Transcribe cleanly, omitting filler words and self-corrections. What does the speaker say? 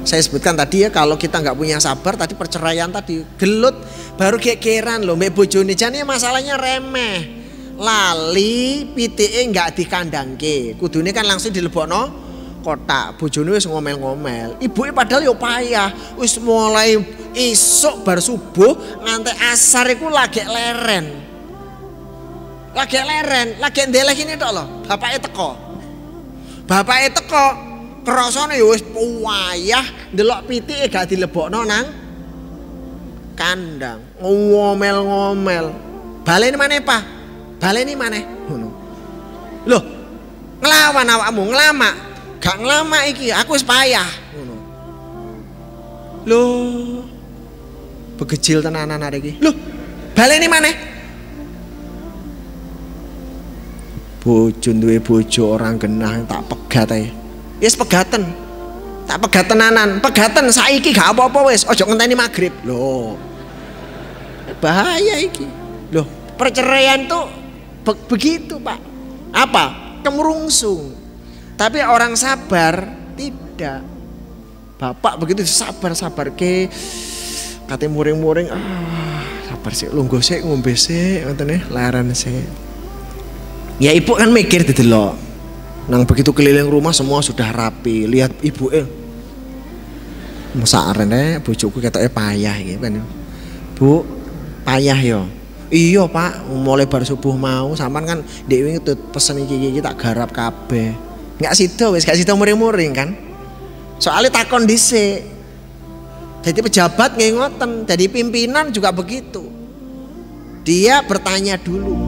saya sebutkan tadi ya, kalau kita nggak punya sabar tadi perceraian tadi gelut baru gegeran loh mbek bojone jane masalahnya remeh. Lali pitike nggak dikandangke. Kudune kan langsung dilebokno kotak. Bojone wis ngomel-ngomel. Ibuke padahal yo payah. Wis mulai isuk bar subuh nganti asar iku lagi leren. Lagi ndeleh ini tok lho. Bapake teko. Kerasane ya wis wayah ndelok pitike gak dilebokno nang kandang. Ngomel-ngomel. Baleni maneh, Pak? Baleni maneh. Ngono. Loh, nglawan awakmu, nglamak. Gak nglamak iki, aku wis payah. Ngono. Loh. Begejil tenanan arek iki. Loh, baleni maneh. Bojo duwe bojo orang genah tak pegat ae. Wis pegaten. Tak pegat tenanan, pegaten saiki gak apa-apa wis, ojo ngenteni magrib. Loh. Bahaya iki. Loh, perceraian tuh begitu, Pak. Apa? Kemurungsung. Tapi orang sabar tidak. Bapak begitu sabar ke kate muring-muring, sabar sih, lungguh sih, ngombe sih, ngoten leren sih. Ya ibu kan mikir didelok. Nang begitu keliling rumah semua sudah rapi. Lihat ibu masa arene bojoku ketoke payah iki kan. Bu, payah yo. Iya Pak, mulai bar subuh mau sampean kan dhewe pesen iki tak garap kabeh. Enggak sida wis, gak sida muring-muring kan. Soalnya takon dhisik. Jadi pejabat nggih ngoten, jadi pimpinan juga begitu. Dia bertanya dulu.